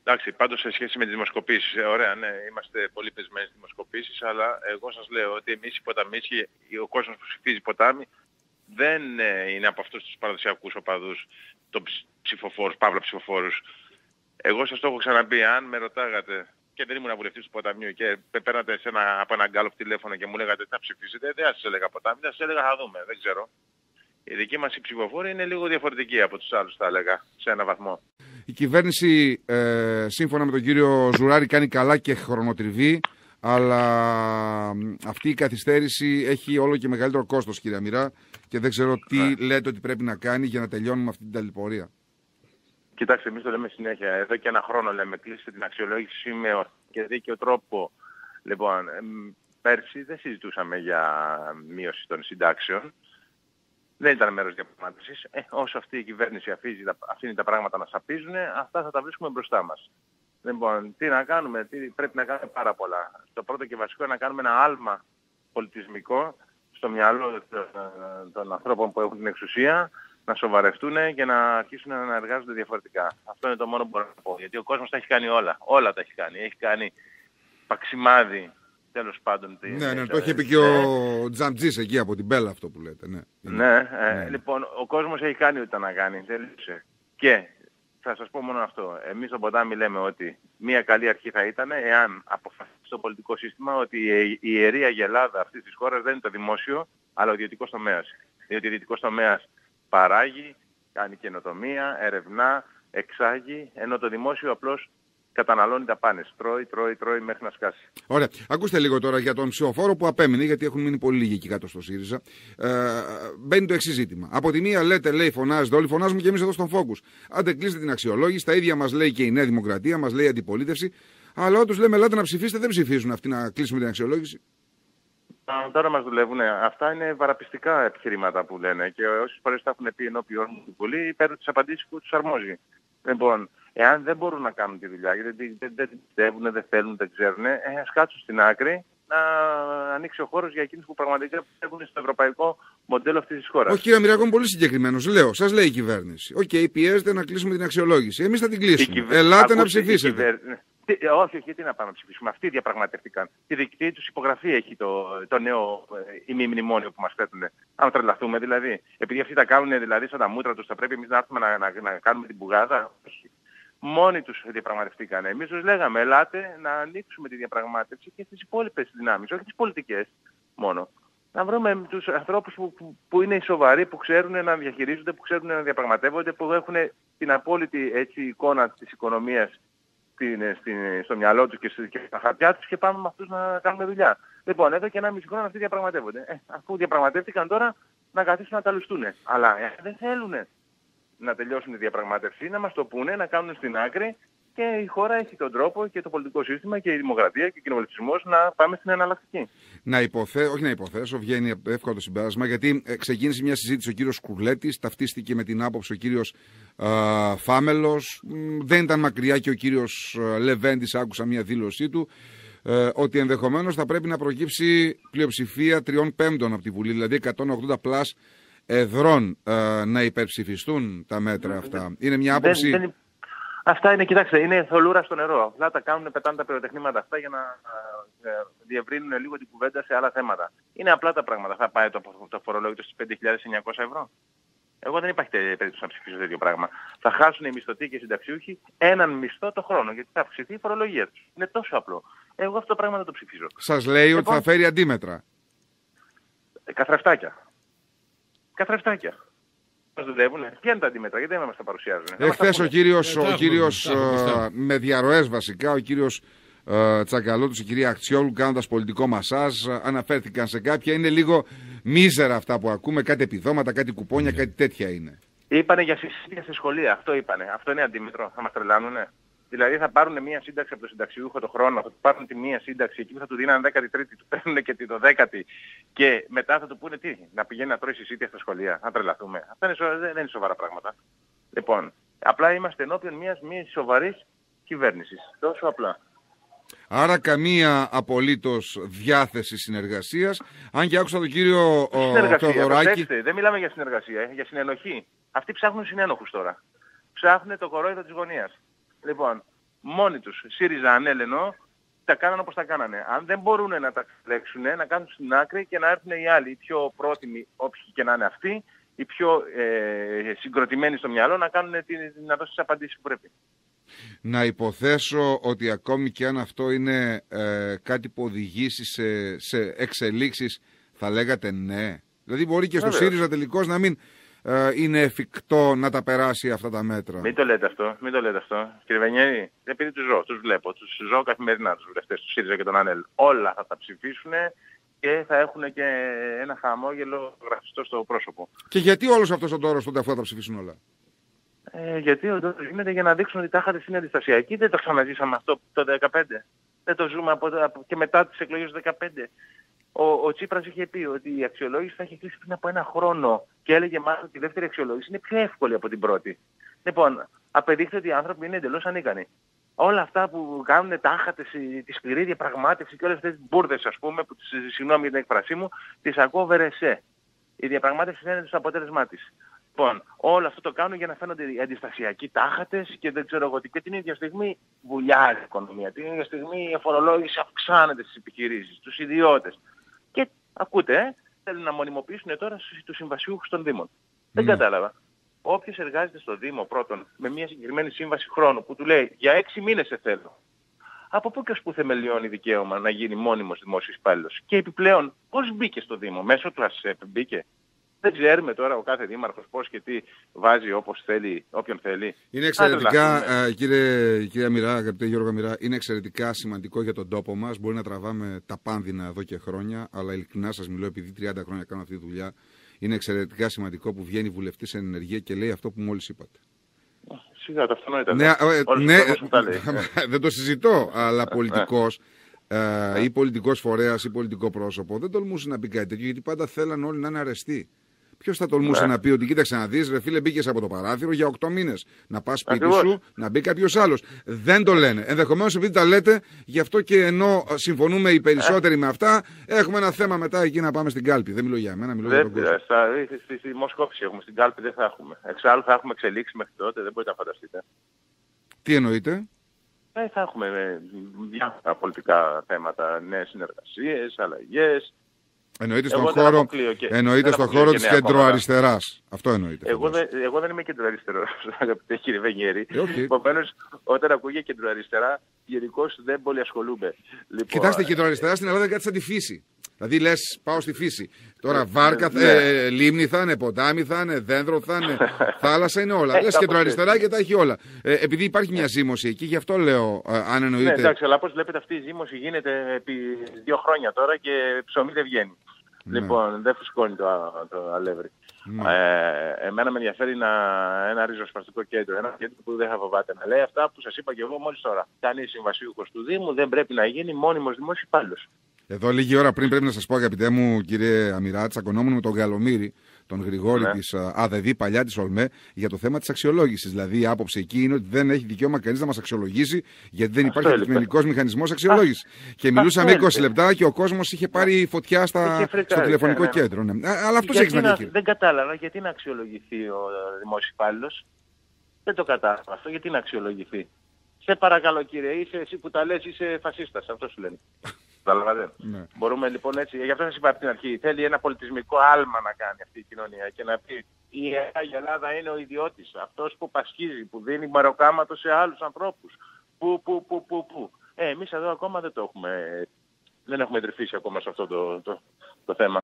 Εντάξει, πάντως σε σχέση με τις δημοσκοπήσεις, ωραία, ναι, είμαστε πολύ πεσμένοι στις δημοσκοπήσεις, αλλά εγώ σας λέω ότι εμείς οι ποταμίς και ο κόσμος που ψηφίζει ποτάμι δεν είναι από αυτούς τους παραδοσιακούς οπαδούς των ψηφοφόρους, παύλα ψηφοφόρους. Εγώ σας το έχω ξαναπεί, αν με ρωτάγατε και δεν ήμουν βουλευτής του ποταμιού και παίρνατε από ένα γκάλωπ τηλέφωνο και μου λέγατε τι να ψηφίσετε, δεν σας έλεγα ποτάμι, θα σας έλεγα θα δούμε, δεν ξέρω. Η δική μας ψηφοφόρη είναι λίγο διαφορετική από τους άλλους, θα έλεγα, σε έναν βαθμό. Η κυβέρνηση, σύμφωνα με τον κύριο Ζουράρη, κάνει καλά και χρονοτριβή, αλλά αυτή η καθυστέρηση έχει όλο και μεγαλύτερο κόστος, κύριε Μοιρά, και δεν ξέρω τι λέτε ότι πρέπει να κάνει για να τελειώνουμε αυτή την ταλαιπωρία. Κοιτάξτε, εμείς το λέμε συνέχεια. Εδώ και ένα χρόνο λέμε, κλείστε την αξιολόγηση με και δίκαιο τρόπο. Λοιπόν, πέρσι δεν συζητούσαμε για μείωση των συντάξεων. Δεν ήταν μέρος διαπραγμάτευσης. Όσο αυτή η κυβέρνηση αφήνει τα πράγματα να σαπίζουν, αυτά θα τα βρίσκουμε μπροστά μας. Λοιπόν, τι να κάνουμε, πρέπει να κάνουμε πάρα πολλά. Το πρώτο και βασικό είναι να κάνουμε ένα άλμα πολιτισμικό στο μυαλό των ανθρώπων που έχουν την εξουσία, να σοβαρευτούν και να αρχίσουν να εργάζονται διαφορετικά. Αυτό είναι το μόνο που μπορώ να πω. Γιατί ο κόσμος τα έχει κάνει όλα. Όλα τα έχει κάνει. Έχει κάνει παξιμάδι, τέλος πάντων. Ναι, το είχε πει και ο Τζαμτζής εκεί από την Πέλα αυτό που λέτε. Ναι. Λοιπόν, ο κόσμος έχει κάνει ό,τι ήταν να κάνει. Τέλειωσε. Και θα σας πω μόνο αυτό. Εμείς στο ποτάμι λέμε ότι μια καλή αρχή θα ήταν εάν αποφασίσει το πολιτικό σύστημα ότι η ιερή αγελάδα αυτής της χώρας δεν είναι το δημόσιο, αλλά ο ιδιωτικός τομέας. Διότι ο ιδιωτικός τομέας παράγει, κάνει καινοτομία, ερευνά, εξάγει, ενώ το δημόσιο απλώς καταναλώνει τα πάνες. Τρώει μέχρι να σκάσει. Ωραία. Ακούστε λίγο τώρα για τον ψηφοφόρο που απέμεινε, γιατί έχουν μείνει πολύ λίγοι εκεί κάτω στο ΣΥΡΙΖΑ. Μπαίνει το εξής ζήτημα. Από τη μία λέτε, λέει, φωνάζετε όλοι, φωνάζουμε και εμείς εδώ στον Focus. Άντε κλείστε την αξιολόγηση, τα ίδια μας λέει και η Νέα Δημοκρατία, μας λέει η αντιπολίτευση. Αλλά όταν λέμε, ελάτε να ψηφίσετε, δεν ψηφίζουν αυτοί να κλείσουμε την αξιολόγηση. Τώρα μας δουλεύουν. Αυτά είναι βαραπιστικά επιχειρήματα που λένε και όσες φορές τα έχουν πει ενώπιον μου πολύ, παίρνουν τις απαντήσεις που τους αρμόζει. Λοιπόν, εάν δεν μπορούν να κάνουν τη δουλειά, γιατί δεν πιστεύουν, δεν θέλουν, δεν ξέρουν, ας κάτσουν στην άκρη να ανοίξει ο χώρος για εκείνους που πραγματικά πιστεύουν στο ευρωπαϊκό μοντέλο αυτής της χώρας. Όχι, κύριε Μοιράκο, είναι πολύ συγκεκριμένος. Λέω, σας λέει η κυβέρνηση. Οκ, πιέζετε να κλείσουμε την αξιολόγηση. Εμείς θα την κλείσουμε. Ελάτε να ψηφίσετε. Όχι, τι να πάμε να ψηφίσουμε. Αυτοί διαπραγματεύτηκαν. Τη δική τους υπογραφή έχει το νέο ημιμνημόνιο που μας θέτουν. Αν τρελαθούμε δηλαδή. Επειδή αυτοί τα κάνουν δηλαδή σαν τα μούτρα τους, θα πρέπει εμείς να έρθουμε να κάνουμε την πουγάδα. Όχι. Μόνοι τους διαπραγματευτήκαν. Εμείς τους λέγαμε, ελάτε να ανοίξουμε τη διαπραγμάτευση και στις υπόλοιπες δυνάμεις, όχι τις πολιτικές μόνο. Να βρούμε τους ανθρώπους που είναι σοβαροί, που ξέρουν να διαχειρίζονται, που ξέρουν να διαπραγματεύονται, που έχουν την απόλυτη εικόνα της οικονομίας στο μυαλό τους και στα χαρτιά τους και πάμε με αυτούς να κάνουμε δουλειά. Λοιπόν, εδώ και 1,5 χρόνο αυτοί διαπραγματεύονται. Αφού διαπραγματεύτηκαν τώρα να καθίσουν να τα λουστούν. Αλλά δεν θέλουν να τελειώσουν τη διαπραγμάτευση, να μας το πούνε, να κάνουν στην άκρη και η χώρα έχει τον τρόπο και το πολιτικό σύστημα και η δημοκρατία και ο κοινοβουλευτισμός να πάμε στην εναλλακτική. Όχι να υποθέσω, βγαίνει εύκολο το συμπέρασμα, γιατί ξεκίνησε μια συζήτηση ο κύριος Κουρλέτης, ταυτίστηκε με την άποψη ο κύριος Φάμελος, δεν ήταν μακριά και ο κύριος Λεβέντης, άκουσα μια δήλωσή του, ότι ενδεχομένως θα πρέπει να προκύψει πλειοψηφία 3/5 από τη Βουλή, δηλαδή 180 πλάς εδρών να υπερψηφιστούν τα μέτρα αυτά. Είναι μια άποψη... Αυτά είναι, κοιτάξτε, είναι θολούρα στο νερό. Απλά τα κάνουν, πετάνε τα πυροτεχνήματα αυτά για να διευρύνουν λίγο την κουβέντα σε άλλα θέματα. Είναι απλά τα πράγματα. Θα πάει το φορολόγητο στις 5.900 ευρώ. Εγώ δεν υπάρχει περίπτωση να ψηφίσω τέτοιο πράγμα. Θα χάσουν οι μισθωτοί και οι συνταξιούχοι έναν μισθό το χρόνο, γιατί θα αυξηθεί η φορολογία τους. Είναι τόσο απλό. Εγώ αυτό το πράγμα δεν το ψηφίζω. Σας λέει ότι θα φέρει αντίμετρα. Καθρεφτάκια. Μας δουλεύουνε. Ποια είναι τα αντίμετρα, γιατί δεν μας τα παρουσιάζουν. Εχθές ο κύριος με διαρροές βασικά, ο κύριος Τσακαλώτος, η κυρία Αξιόλου, κάνοντας πολιτικό μασάζ, αναφέρθηκαν σε κάποια. Είναι λίγο μίζερα αυτά που ακούμε, κάτι επιδόματα, κάτι κουπόνια, κάτι τέτοια είναι. Είπανε για συζήτηση στη σχολεία, αυτό είπανε. Αυτό είναι αντίμετρο, θα μας τρελάνουνε. Δηλαδή θα πάρουν μία σύνταξη από το συνταξιούχο το χρόνο, θα του πάρουν τη μία σύνταξη, εκεί που θα του δίνανε 13η, του παίρνουν και το 10η και μετά θα του πούνε τι, να πηγαίνει να τρώει συσίτια στα σχολεία. Να τρελαθούμε. Αυτά δεν είναι σοβαρά πράγματα. Λοιπόν, απλά είμαστε ενώπιον μιας σοβαρής κυβέρνησης. Τόσο απλά. Άρα καμία απολύτως διάθεση συνεργασίας, αν και άκουσα τον κύριο Θεοδωράκη. Δεν μιλάμε για συνεργασία, για συνενοχή. Αυτοί ψάχνουν συνένοχους τώρα. Ψάχνουν το κορόιδο της γωνίας. Λοιπόν, μόνοι τους, ΣΥΡΙΖΑ, ΑΝΕΛ, τα κάνανε όπως τα κάνανε. Αν δεν μπορούν να τα τρέξουν, να κάνουν στην άκρη και να έρθουν οι άλλοι, οι πιο πρότιμοι, όποιοι και να είναι αυτοί, οι πιο συγκροτημένοι στο μυαλό, να δώσουν τις απαντήσεις που πρέπει. Να υποθέσω ότι ακόμη και αν αυτό είναι κάτι που οδηγήσει σε εξελίξεις, θα λέγατε ναι. Δηλαδή μπορεί και στο ΣΥΡΙΖΑ τελικώς να μην είναι εφικτό να τα περάσει αυτά τα μέτρα. Μην το λέτε αυτό. Κύριε Βενιέρη, επειδή τους ζω, τους βλέπω, τους ζω καθημερινά τους βουλευτές του ΣΥΡΙΖΑ και των ΑΝΕΛ. Όλα θα τα ψηφίσουν και θα έχουν και ένα χαμόγελο γραφιστό στο πρόσωπο. Και γιατί όλος αυτός ο τόρος τότε αφού θα τα ψηφίσουν όλα? Γιατί ο τόρος γίνεται για να δείξουν ότι τάχατε είναι αντιστασιακοί. Δεν το ξαναζήσαμε αυτό το 2015. Δεν το ζούμε και μετά τις εκλογές του 2015. Ο Τσίπρας είχε πει ότι η αξιολόγηση θα είχε κλείσει πριν από 1 χρόνο και έλεγε μάλλον ότι η δεύτερη αξιολόγηση είναι πιο εύκολη από την πρώτη. Λοιπόν, απεδείχθη ότι οι άνθρωποι είναι εντελώς ανίκανοι. Όλα αυτά που κάνουν τάχατες, τη σκληρή διαπραγμάτευση και όλες αυτές τις μπουρδες, ας πούμε, που συγγνώμη για την εκφρασή μου, τις ακούω βερεσέ. Η διαπραγμάτευση φαίνεται στο αποτέλεσμά της. Λοιπόν, όλο αυτό το κάνουν για να φαίνονται οι αντιστασιακοί τάχατες και δεν ξέρω εγώ τι. Και την ίδια στιγμή βουλιάζει η οικονομία. Την ίδια στιγμή η φορολόγηση αυξάνεται στις επιχειρήσεις, στους ιδιώτες. Και ακούτε, θέλουν να μονιμοποιήσουν τώρα τους συμβασιούχους των Δήμων. Δεν κατάλαβα. Όποιος εργάζεται στο Δήμο πρώτον με μια συγκεκριμένη σύμβαση χρόνου που του λέει για 6 μήνες σε θέλω. Από πού και ως πού θεμελιώνει δικαίωμα να γίνει μόνιμος δημόσιος υπάλληλος? Και επιπλέον πώς μπήκε στο Δήμο? Μέσω του ΑΣΕΠ μπήκε? Δεν ξέρουμε τώρα ο κάθε δήμαρχος πώς και τι βάζει όπως θέλει, όποιον θέλει. Είναι εξαιρετικά, κύριε Αμυρά, αγαπητέ Γιώργο Αμυρά, είναι εξαιρετικά σημαντικό για τον τόπο μας. Μπορεί να τραβάμε τα πάνδυνα εδώ και χρόνια, αλλά ειλικρινά σας μιλώ, επειδή 30 χρόνια κάνω αυτή τη δουλειά, είναι εξαιρετικά σημαντικό που βγαίνει βουλευτής εν ενεργεία και λέει αυτό που μόλις είπατε. Σιγά, το αυτονόητα. Ναι, δεν το συζητώ, αλλά πολιτικός ή πολιτικός φορέας ή πολιτικό πρόσωπο δεν τολμούσε να πει κάτι τέτοιο, γιατί πάντα θέλαν όλοι να είναι αρεστοί. Ποιος θα τολμούσε να πει ότι κοίταξε να δεις, ρε φίλε, μπήκες από το παράθυρο για 8 μήνες. Να πας σπίτι σου, να μπει κάποιος άλλος. Δεν το λένε. Ενδεχομένως επειδή τα λέτε, γι' αυτό και ενώ συμφωνούμε οι περισσότεροι με αυτά, έχουμε ένα θέμα μετά εκεί να πάμε στην κάλπη. Δεν μιλώ για εμένα, μιλώ για τον κόσμο. Στη Μοσκόφηση έχουμε, στην κάλπη δεν θα έχουμε. Εξάλλου θα έχουμε εξελίξει μέχρι τότε, δεν μπορείτε να φανταστείτε. Τι εννοείτε? Θα έχουμε διάφορα πολιτικά θέματα, νέες συνεργασίες, αλλαγές. Εννοείται στον χώρο της κεντροαριστεράς. Αυτό εννοείται. Εγώ δεν είμαι κεντροαριστερός, αγαπητέ κύριε Βενιέρη. Επομένως, όταν ακούγεται κεντροαριστερά, γενικώς δεν πολύ ασχολούμαι. Κοιτάξτε, η κεντροαριστερά στην Ελλάδα είναι κάτι σαν τη φύση. Δηλαδή λες πάω στη φύση. Τώρα βάρκα, λίμνη θα είναι, ποτάμι θα είναι, δέντρο θα είναι, θάλασσα είναι όλα. Λες κεντροαριστερά και τα έχει όλα. Επειδή υπάρχει μια ζύμωση εκεί, γι' αυτό λέω αν εννοείται. Ναι, εντάξει, αλλά όπως βλέπετε αυτή η ζύμωση γίνεται επί 2 χρόνια τώρα και ψωμί δεν βγαίνει. Ναι. Λοιπόν, δεν φουσκώνει το αλεύρι. Ναι. Εμένα με ενδιαφέρει ένα ριζοσπαστικό κέντρο. Ένα κέντρο που δεν θα φοβάται να λέει αυτά που σας είπα και εγώ μόλις τώρα. Κάνει συμβασίουχος του Δήμου, δεν πρέπει να γίνει μόνιμος δημόσιος υπάλληλος. Εδώ λίγη ώρα πριν πρέπει να σας πω, αγαπητέ μου κύριε Αμυρά, τσακωνόμουν με τον Καλομήρη, τον Γρηγόρη της ΑΔΔ, παλιά της ΟΛΜΕ, για το θέμα της αξιολόγησης. Δηλαδή η άποψη εκεί είναι ότι δεν έχει δικαίωμα κανείς να μας αξιολογήσει, γιατί δεν υπάρχει αντικειμενικός μηχανισμός αξιολόγησης. Και μιλούσαμε 20 λεπτά και ο κόσμος είχε πάρει φωτιά στο τηλεφωνικό κέντρο. Ναι. Αλλά αυτός έχεις να πει. Δεν κατάλαβα γιατί να αξιολογηθεί ο δημόσιος υπάλληλος. Δεν το κατάλαβα αυτό, γιατί να αξιολογηθεί. Σε παρακαλώ κύριε, εσύ που τα λες είσαι φασίστας, αυτό σου λένε. Ναι. Μπορούμε λοιπόν έτσι, γι' αυτό σας είπα από την αρχή, θέλει ένα πολιτισμικό άλμα να κάνει αυτή η κοινωνία και να πει η Ελλάδα είναι ο ιδιώτης, αυτός που πασχίζει, που δίνει μεροκάματο σε άλλους ανθρώπους. Που. Εμείς εδώ ακόμα δεν το έχουμε, δεν έχουμε τρυφήσει ακόμα σε αυτό το θέμα.